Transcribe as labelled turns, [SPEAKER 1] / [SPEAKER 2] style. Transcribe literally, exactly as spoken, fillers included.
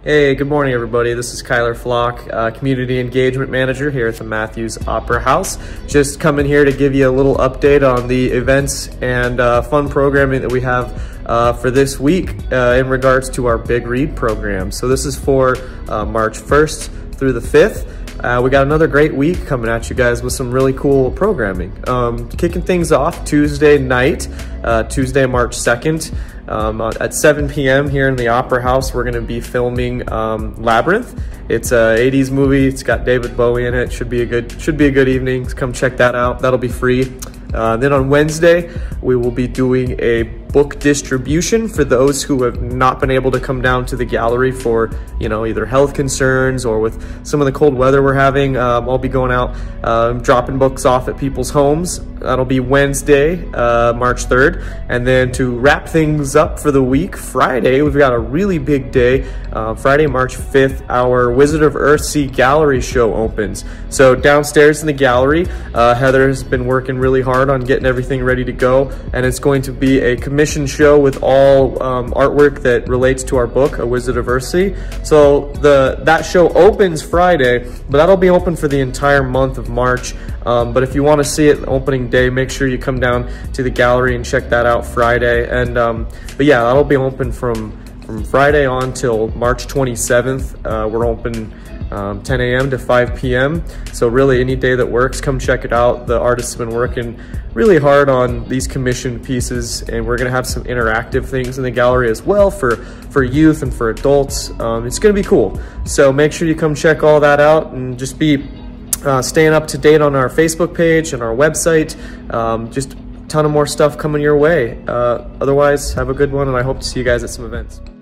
[SPEAKER 1] Hey, good morning everybody. This is Kyler Flock, uh, Community Engagement Manager here at the Matthews Opera House. Just coming here to give you a little update on the events and uh, fun programming that we have uh, for this week uh, in regards to our Big Read program. So this is for uh, March first through the fifth. Uh, we got another great week coming at you guys with some really cool programming. Um, kicking things off Tuesday night, uh, Tuesday, March second. Um, at seven p m here in the Opera House, we're going to be filming um, Labyrinth. It's a eighties movie. It's got David Bowie in it. Should be a good should be a good evening. Come check that out. That'll be free. Uh, then on Wednesday, we will be doing a book distribution for those who have not been able to come down to the gallery for, you know, either health concerns or with some of the cold weather we're having. Um, I'll be going out, um, dropping books off at people's homes. That'll be Wednesday, uh, March third. And then to wrap things up for the week, Friday, we've got a really big day. Uh, Friday, March fifth, our Wizard of Earthsea gallery show opens. So downstairs in the gallery, uh, Heather has been working really hard on getting everything ready to go. And it's going to be a commission show with all um, artwork that relates to our book, A Wizard of Earthsea. So the that show opens Friday, but that'll be open for the entire month of March. Um, but if you want to see it opening day, make sure you come down to the gallery and check that out Friday. And um, but yeah, that'll be open from from Friday on till March twenty-seventh. Uh, we're open um, ten a m to five p m So really any day that works, come check it out. The artists have been working really hard on these commissioned pieces, and we're gonna have some interactive things in the gallery as well for, for youth and for adults. Um, it's gonna be cool. So make sure you come check all that out and just be uh, staying up to date on our Facebook page and our website. Um, just a ton of more stuff coming your way. Uh, otherwise, have a good one, and I hope to see you guys at some events.